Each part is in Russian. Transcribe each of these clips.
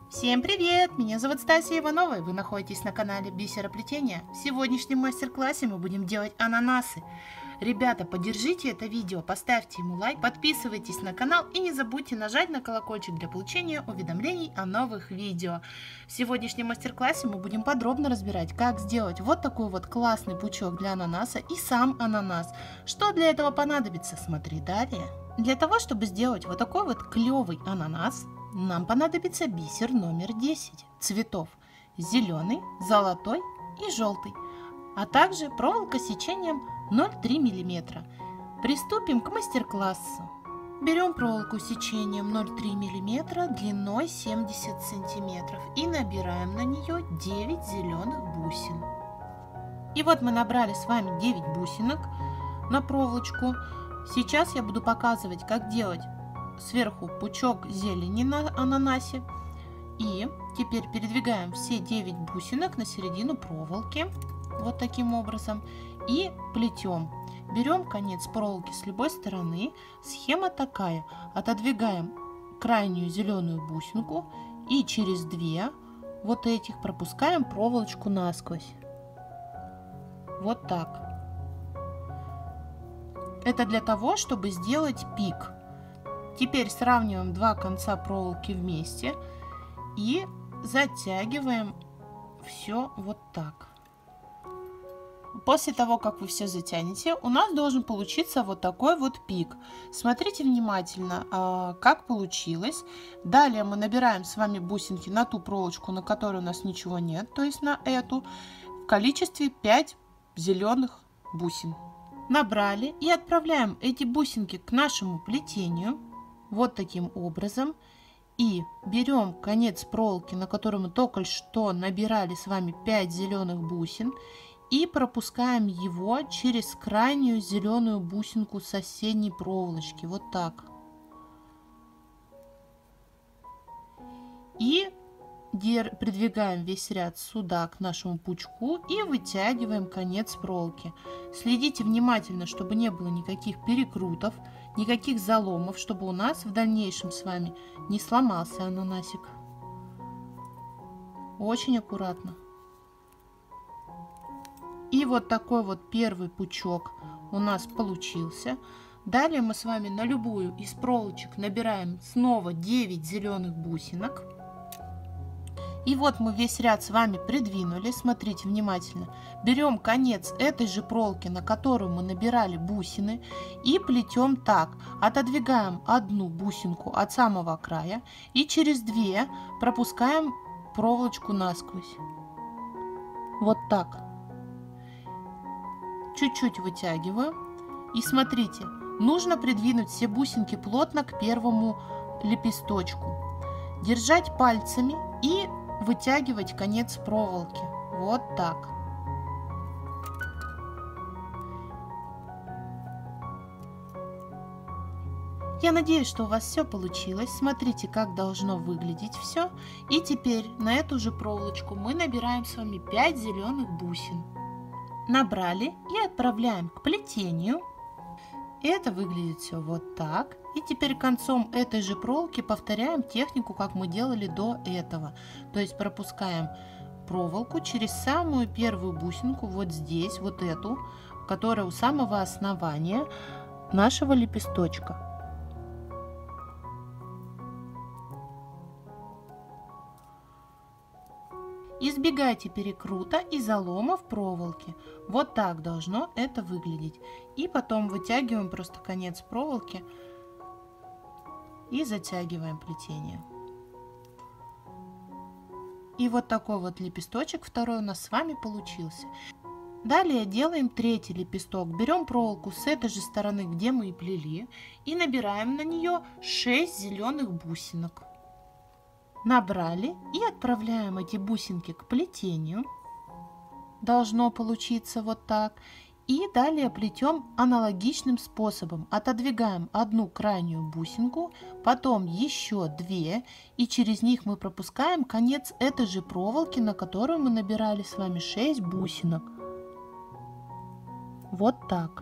Всем привет! Меня зовут Стася Иванова, и вы находитесь на канале Бисероплетения. В сегодняшнем мастер-классе мы будем делать ананасы. Ребята, поддержите это видео, поставьте ему лайк, подписывайтесь на канал и не забудьте нажать на колокольчик для получения уведомлений о новых видео. В сегодняшнем мастер-классе мы будем подробно разбирать, как сделать вот такой вот классный пучок для ананаса и сам ананас. Что для этого понадобится, смотри далее. Для того, чтобы сделать вот такой вот клевый ананас, нам понадобится бисер номер 10 цветов: зеленый, золотой и желтый, а также проволока сечением 0,3 мм. Приступим к мастер-классу. Берем проволоку сечением 0,3 мм длиной 70 см и набираем на нее 9 зеленых бусин. И вот мы набрали с вами 9 бусинок на проволочку. Сейчас я буду показывать, как делать сверху пучок зелени на ананасе. И теперь передвигаем все 9 бусинок на середину проволоки. Вот таким образом. И плетем. Берем конец проволоки с любой стороны. Схема такая. Отодвигаем крайнюю зеленую бусинку и через 2 вот этих пропускаем проволочку насквозь. Вот так. Это для того, чтобы сделать пик. Теперь сравниваем два конца проволоки вместе и затягиваем все вот так. После того, как вы все затянете, у нас должен получиться вот такой вот пик. Смотрите внимательно, как получилось. Далее мы набираем с вами бусинки на ту проволочку, на которой у нас ничего нет, то есть на эту, в количестве 5 зеленых бусин. Набрали и отправляем эти бусинки к нашему плетению. Вот таким образом. И берем конец проволоки, на котором мы только что набирали с вами 5 зеленых бусин, и пропускаем его через крайнюю зеленую бусинку соседней проволочки. Вот так. И придвигаем весь ряд сюда к нашему пучку и вытягиваем конец проволоки. Следите внимательно, чтобы не было никаких перекрутов, никаких заломов, чтобы у нас в дальнейшем с вами не сломался ананасик. Очень аккуратно. И вот такой вот первый пучок у нас получился. Далее мы с вами на любую из проволочек набираем снова 9 зеленых бусинок. И вот мы весь ряд с вами придвинули. Смотрите внимательно. Берем конец этой же проволоки, на которую мы набирали бусины, и плетем так. Отодвигаем одну бусинку от самого края и через 2 пропускаем проволочку насквозь. Вот так. Чуть-чуть вытягиваю. И смотрите, нужно придвинуть все бусинки плотно к первому лепесточку. Держать пальцами и вытягивать конец проволоки. Вот так. Я надеюсь, что у вас все получилось. Смотрите, как должно выглядеть все. И теперь на эту же проволочку мы набираем с вами 5 зеленых бусин. Набрали и отправляем к плетению. Это выглядит все вот так. И теперь концом этой же проволоки повторяем технику, как мы делали до этого. То есть пропускаем проволоку через самую первую бусинку, вот здесь, вот эту, которая у самого основания нашего лепесточка. Избегайте перекрута и залома в проволоке. Вот так должно это выглядеть. И потом вытягиваем просто конец проволоки и затягиваем плетение. И вот такой вот лепесточек второй у нас с вами получился. Далее делаем третий лепесток. Берем проволоку с этой же стороны, где мы и плели, и набираем на нее 6 зеленых бусинок. Набрали и отправляем эти бусинки к плетению. Должно получиться вот так. И далее плетем аналогичным способом. Отодвигаем одну крайнюю бусинку, потом еще 2, и через них мы пропускаем конец этой же проволоки, на которую мы набирали с вами 6 бусинок. Вот так.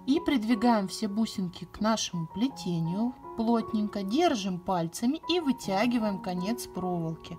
И придвигаем все бусинки к нашему плетению, плотненько держим пальцами и вытягиваем конец проволоки.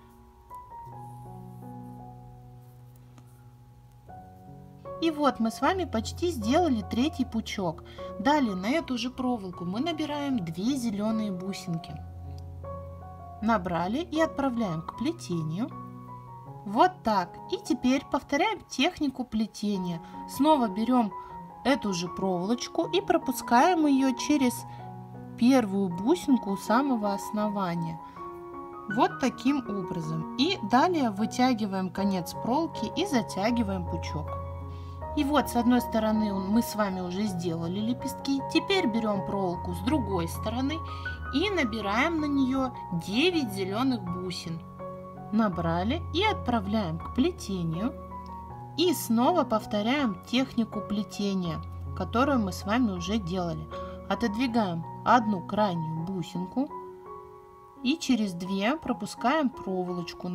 И вот мы с вами почти сделали третий пучок. Далее на эту же проволоку мы набираем 2 зеленые бусинки. Набрали и отправляем к плетению. Вот так. И теперь повторяем технику плетения. Снова берем эту же проволочку и пропускаем ее через первую бусинку у самого основания. Вот таким образом. И далее вытягиваем конец проволоки и затягиваем пучок. И вот с одной стороны мы с вами уже сделали лепестки. Теперь берем проволоку с другой стороны и набираем на нее 9 зеленых бусин. Набрали и отправляем к плетению. И снова повторяем технику плетения, которую мы с вами уже делали. Отодвигаем одну крайнюю бусинку и через 2 пропускаем проволочку.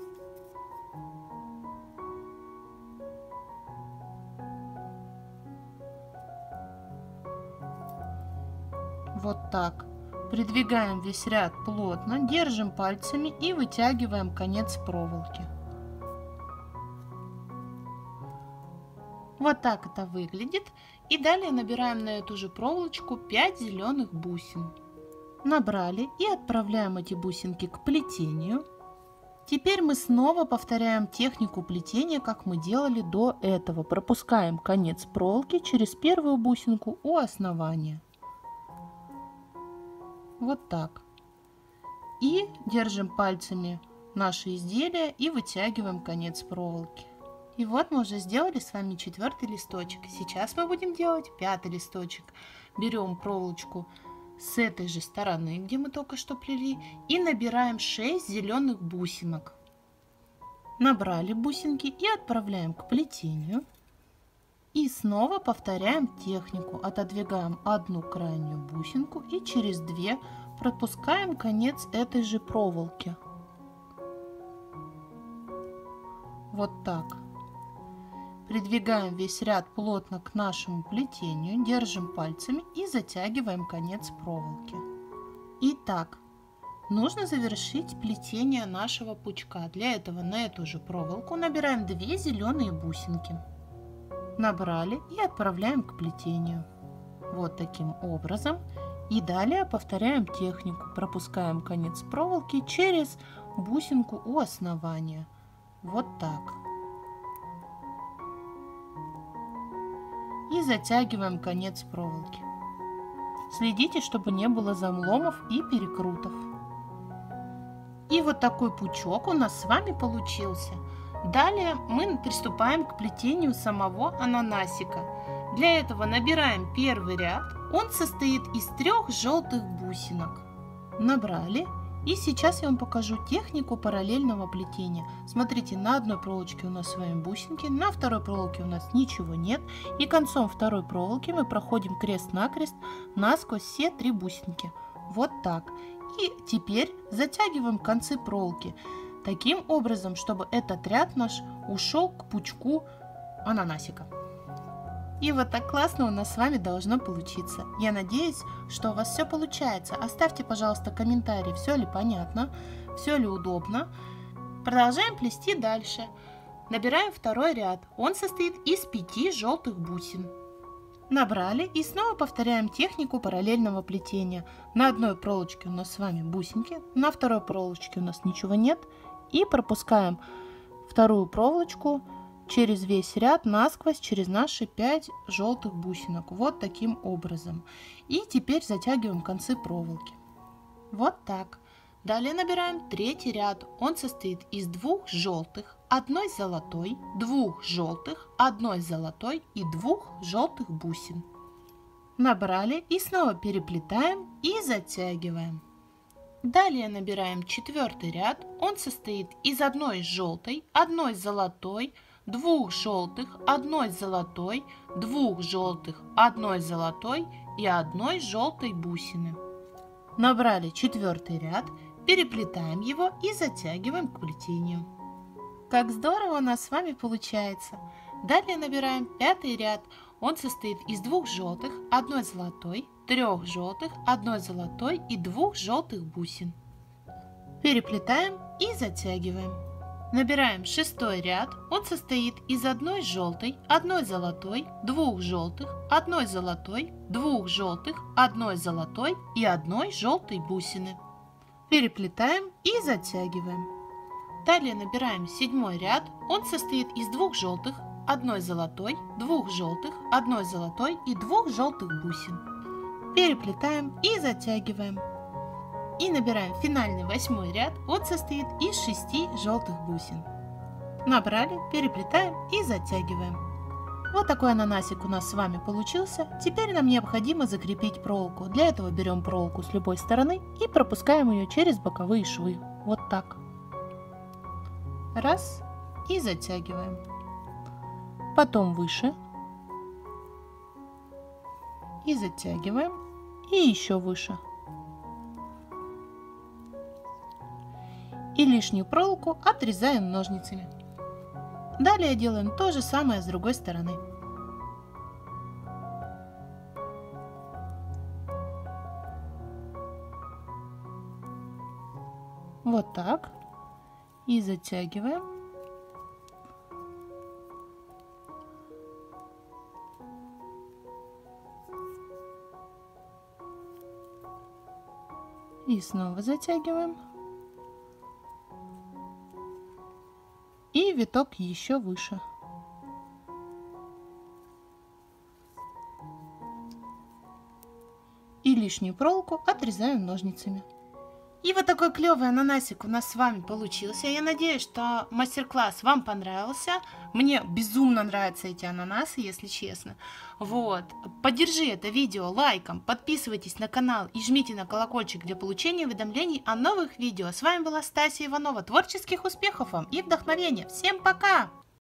Вот так. Придвигаем весь ряд плотно, держим пальцами и вытягиваем конец проволоки. Вот так это выглядит. И далее набираем на эту же проволочку 5 зеленых бусин. Набрали и отправляем эти бусинки к плетению. Теперь мы снова повторяем технику плетения, как мы делали до этого. Пропускаем конец проволоки через первую бусинку у основания. Вот так. И держим пальцами наше изделие и вытягиваем конец проволоки. И вот мы уже сделали с вами 4-й листочек. Сейчас мы будем делать 5-й листочек. Берем проволочку с этой же стороны, где мы только что плели, и набираем 6 зеленых бусинок. Набрали бусинки и отправляем к плетению. И снова повторяем технику. Отодвигаем одну крайнюю бусинку и через 2 пропускаем конец этой же проволоки. Вот так. Придвигаем весь ряд плотно к нашему плетению, держим пальцами и затягиваем конец проволоки. Итак, нужно завершить плетение нашего пучка. Для этого на эту же проволоку набираем 2 зеленые бусинки. Набрали и отправляем к плетению. Вот таким образом. И далее повторяем технику. Пропускаем конец проволоки через бусинку у основания. Вот так. И затягиваем конец проволоки. Следите, чтобы не было замломов и перекрутов. И вот такой пучок у нас с вами получился. Далее мы приступаем к плетению самого ананасика. Для этого набираем первый ряд. Он состоит из 3 желтых бусинок. Набрали. И сейчас я вам покажу технику параллельного плетения. Смотрите, на одной проволочке у нас с вами бусинки, на второй проволоке у нас ничего нет. И концом второй проволоки мы проходим крест-накрест насквозь все 3 бусинки. Вот так. И теперь затягиваем концы проволоки. Таким образом, чтобы этот ряд наш ушел к пучку ананасика. И вот так классно у нас с вами должно получиться. Я надеюсь, что у вас все получается. Оставьте, пожалуйста, комментарий, все ли понятно, все ли удобно. Продолжаем плести дальше. Набираем второй ряд. Он состоит из 5 желтых бусин. Набрали и снова повторяем технику параллельного плетения. На одной проволочке у нас с вами бусинки, на второй проволочке у нас ничего нет. И пропускаем вторую проволочку через весь ряд насквозь через наши 5 желтых бусинок. Вот таким образом. И теперь затягиваем концы проволоки. Вот так. Далее набираем третий ряд. Он состоит из 2 желтых, 1 золотой, 2 желтых, 1 золотой и 2 желтых бусин. Набрали и снова переплетаем и затягиваем. Далее набираем 4-й ряд. Он состоит из 1 желтой, 1 золотой, 2 желтых, 1 золотой, 2 желтых, 1 золотой и 1 желтой бусины. Набрали 4-й ряд, переплетаем его и затягиваем к плетению. Как здорово у нас с вами получается! Далее набираем 5-й ряд. Он состоит из 2 желтых, 1 золотой, 3 желтых, 1 золотой и 2 желтых бусин. Переплетаем и затягиваем. Набираем 6 ряд. Он состоит из 1 желтой, 1 золотой, 2 желтых, 1 золотой, 2 желтых, 1 золотой и 1 желтой бусины. Переплетаем и затягиваем. Далее набираем 7 ряд. Он состоит из 2 желтых, 1 золотой, 2 желтых, 1 золотой и 2 желтых бусин. Переплетаем и затягиваем. И набираем финальный 8 ряд. Он состоит из 6 желтых бусин. Набрали, переплетаем и затягиваем. Вот такой ананасик у нас с вами получился. Теперь нам необходимо закрепить проволоку. Для этого берем проволоку с любой стороны и пропускаем ее через боковые швы. Вот так. Раз. И затягиваем. Потом выше. И затягиваем. И еще выше. И лишнюю проволоку отрезаем ножницами. Далее делаем то же самое с другой стороны. Вот так. И затягиваем. И снова затягиваем. И виток еще выше. И лишнюю проволоку отрезаем ножницами. И вот такой клевый ананасик у нас с вами получился. Я надеюсь, что мастер-класс вам понравился. Мне безумно нравятся эти ананасы, если честно. Вот. Поддержи это видео лайком, подписывайтесь на канал и жмите на колокольчик для получения уведомлений о новых видео. С вами была Стася Иванова. Творческих успехов вам и вдохновения. Всем пока!